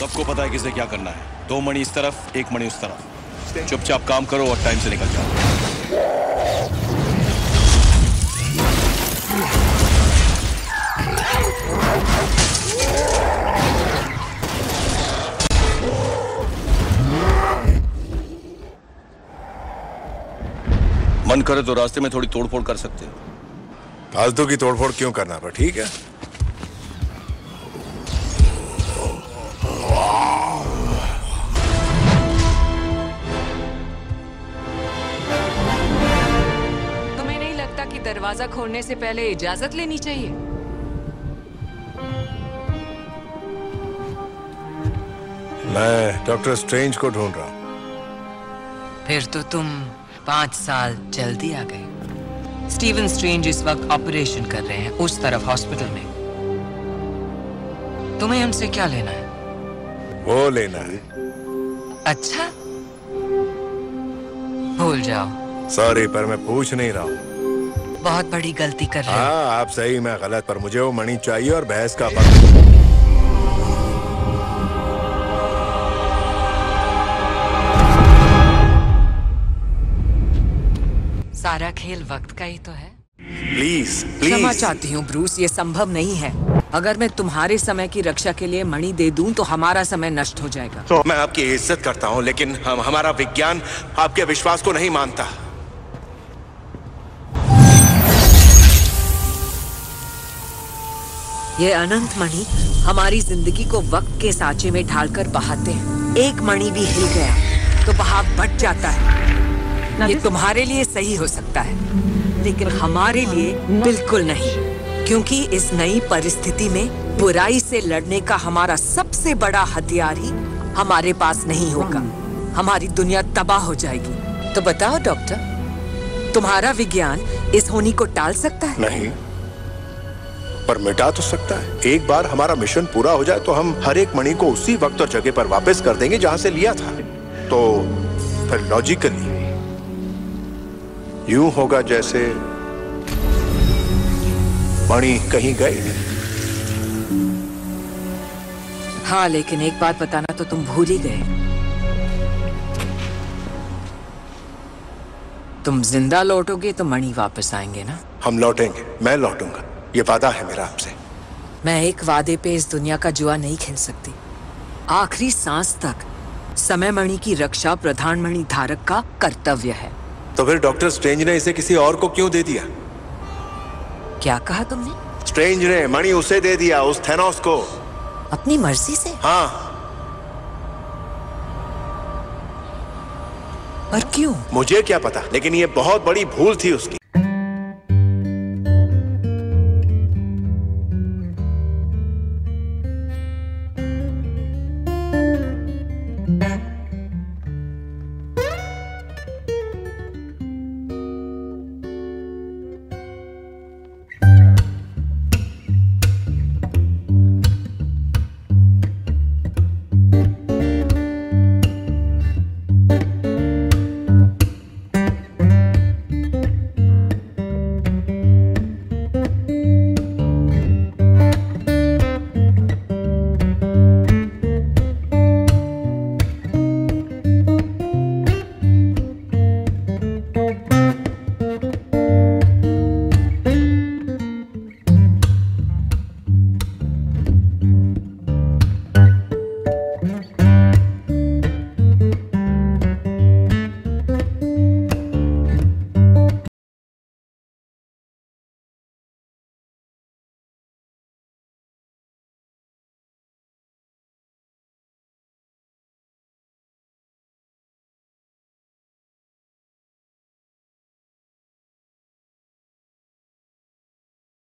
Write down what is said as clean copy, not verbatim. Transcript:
सबको पता है किसे क्या करना है। 2 मणि इस तरफ, 1 मणि उस तरफ। चुपचाप काम करो और टाइम से निकल जाओ। मन करे तो रास्ते में थोड़ी तोड़फोड़ कर सकते हो। फालतू की तोड़फोड़ क्यों करना, पर ठीक है। तुम्हें नहीं लगता कि दरवाजा खोलने से पहले इजाजत लेनी चाहिए? मैं डॉक्टर स्ट्रेंज को ढूंढ रहा हूं। फिर तो तुम 5 साल जल्दी आ गए। स्टीवन स्ट्रेंज इस वक्त ऑपरेशन कर रहे हैं उस तरफ हॉस्पिटल में। तुम्हें हमसे क्या लेना है? वो लेना है। अच्छा, भूल जाओ। सॉरी, पर मैं पूछ नहीं रहा हूँ। बहुत बड़ी गलती कर रहे हो। हाँ, आप सही, मैं गलत, पर मुझे वो मणि चाहिए और बहस का वक्त। सारा खेल वक्त का ही तो है। प्लीज क्षमा प्लीज। चाहती हूँ ब्रूस, ये संभव नहीं है। अगर मैं तुम्हारे समय की रक्षा के लिए मणि दे दूं तो हमारा समय नष्ट हो जाएगा। तो मैं आपकी इज्जत करता हूँ, लेकिन हमारा विज्ञान आपके विश्वास को नहीं मानता। ये अनंत मणि हमारी जिंदगी को वक्त के सांचे में ढालकर बहाते हैं। एक मणि भी हिल गया तो बहाव बढ़ जाता है। ये तुम्हारे लिए सही हो सकता है, लेकिन हमारे लिए बिल्कुल नहीं, क्योंकि इस नई परिस्थिति में बुराई से लड़ने का हमारा सबसे बड़ा हथियार ही हमारे पास नहीं होगा। हमारी दुनिया तबाह हो जाएगी। तो बताओ डॉक्टर, तुम्हारा विज्ञान इस होनी को टाल सकता है? नहीं, पर मिटा तो सकता है। एक बार हमारा मिशन पूरा हो जाए तो हम हर एक मणि को उसी वक्त और जगह पर वापस कर देंगे जहां से लिया था। तो फिर लॉजिकली यूं होगा जैसे मणि कहीं गई नहीं। हाँ, लेकिन एक बात बताना तो तुम भूल ही गए। तुम जिंदा लौटोगे तो मणि वापस आएंगे ना? हम लौटेंगे, मैं लौटूंगा, ये वादा है मेरा आपसे। मैं एक वादे पे इस दुनिया का जुआ नहीं खेल सकती। आखिरी सांस तक समय मणि की रक्षा प्रधान मणि धारक का कर्तव्य है। तो फिर डॉक्टर स्ट्रेंज ने इसे किसी और को क्यों दे दिया? क्या कहा तुमने? स्ट्रेंज ने मणि उसे दे दिया, उस थैनोस को। अपनी मर्जी से? हाँ। पर क्यों? मुझे क्या पता, लेकिन ये बहुत बड़ी भूल थी उसकी।